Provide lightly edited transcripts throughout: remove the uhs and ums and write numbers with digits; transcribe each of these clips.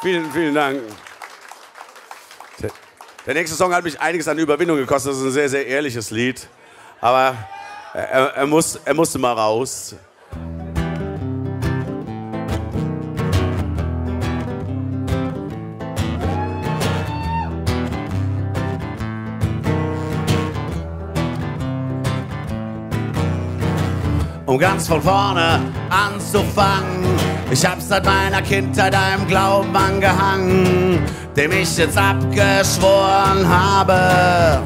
Vielen Dank. Der nächste Song hat mich einiges an Überwindung gekostet. Das ist ein sehr, sehr ehrliches Lied. Aber er musste mal raus. Um ganz von vorne anzufangen, ich hab seit meiner Kindheit einem Glauben angehangen, dem ich jetzt abgeschworen habe.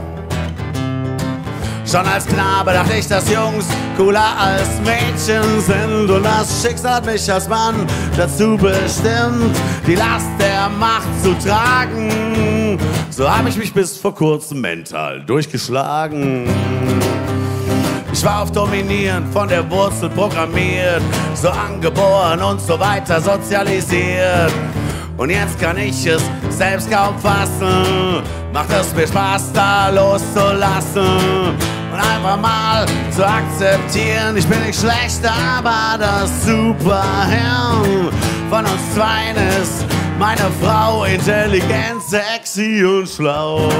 Schon als Knabe dachte ich, dass Jungs cooler als Mädchen sind, und das Schicksal hat mich als Mann dazu bestimmt, die Last der Macht zu tragen. So hab ich mich bis vor kurzem mental durchgeschlagen. Ich war auf Dominieren von der Wurzel programmiert, so angeboren und so weiter sozialisiert. Und jetzt kann ich es selbst kaum fassen, macht es mir Spaß, da loszulassen und einfach mal zu akzeptieren, ich bin nicht schlecht, aber das Superhirn von uns zweien ist meine Frau, intelligent, sexy und schlau.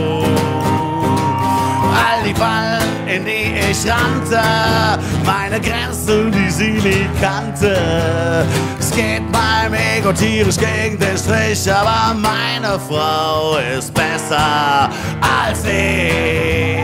All die Fallen, in die ich rannte, meine Grenzen, die sie nie kannte. Es geht beim Ego tierisch gegen den Strich, aber meine Frau ist besser als ich.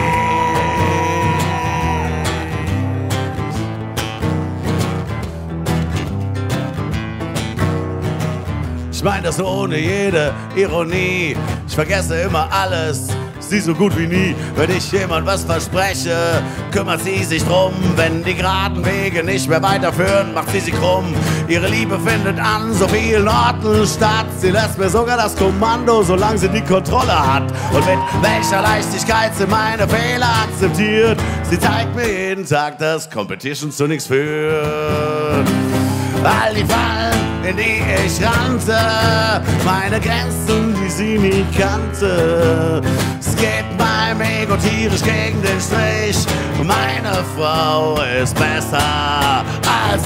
Ich meine das ohne jede Ironie, ich vergesse immer alles, sie so gut wie nie. Wenn ich jemand was verspreche, kümmert sie sich drum. Wenn die geraden Wege nicht mehr weiterführen, macht sie sich krumm. Ihre Liebe findet an so vielen Orten statt. Sie lässt mir sogar das Kommando, solange sie die Kontrolle hat. Und mit welcher Leichtigkeit sie meine Fehler akzeptiert. Sie zeigt mir jeden Tag, dass Competition zu nichts führt. All die Fallen, in die ich rannte, meine Grenzen, die sie nie kannte. Es geht beim Ego tierisch gegen den Strich. Meine Frau ist besser als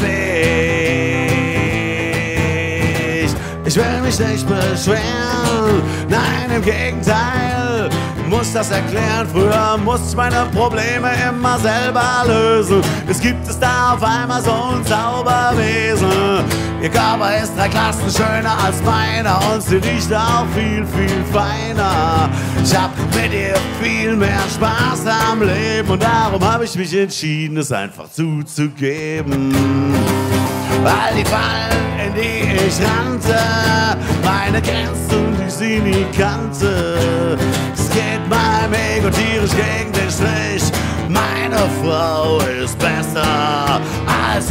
ich. Ich will mich nicht beschweren, nein, im Gegenteil. Muss das erklären, früher musste ich meine Probleme immer selber lösen. Jetzt gibt es da auf einmal so ein Zauberwesen. Ihr Körper ist 3 Klassen schöner als meiner und sie riecht auch viel, viel feiner. Ich hab mit ihr viel mehr Spaß am Leben und darum habe ich mich entschieden, es einfach zuzugeben. All die Fallen, in die ich rannte, meine Grenzen, die sie nie kannte. Es geht beim Ego tierisch gegen den Strich. Meine Frau ist besser als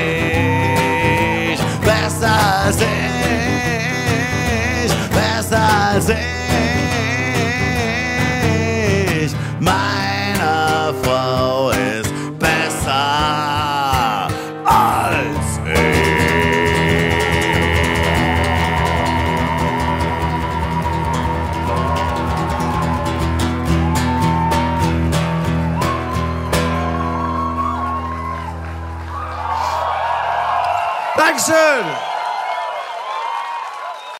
ich. Besser als ich. Besser als ich. Meine Frau ist besser als ich. Dankeschön!